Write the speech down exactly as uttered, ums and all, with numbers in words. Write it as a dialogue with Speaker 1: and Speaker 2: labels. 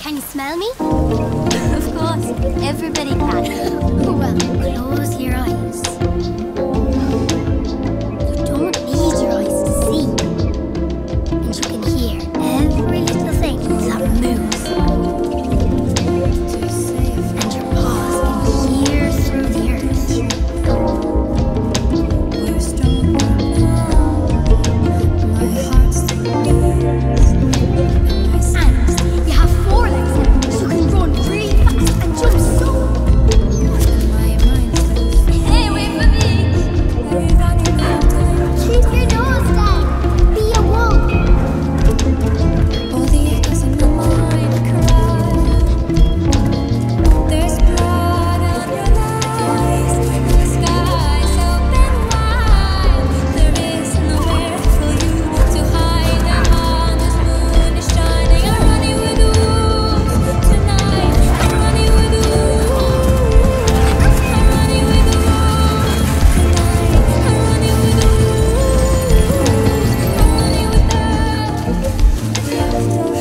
Speaker 1: Can you smell me? Of course, everybody can. Well, close your eyes. You don't need your eyes to see. And you can hear every little thing that moves. And your paws can hear through the earth. We're stronger now. My heart's beats. And you have four legs, so you can run really fast and jump so. And my mind says, hey, wait for me. Keep your nose down. Be a wolf. All the echoes in my mind cry. There's blood on your lies. The sky's open wide. There is nowhere for you to hide. And on this moon is shining. I'm running with you tonight. I'm running with you. I'm running with you tonight. I'm running with you. I'm running with you. We are so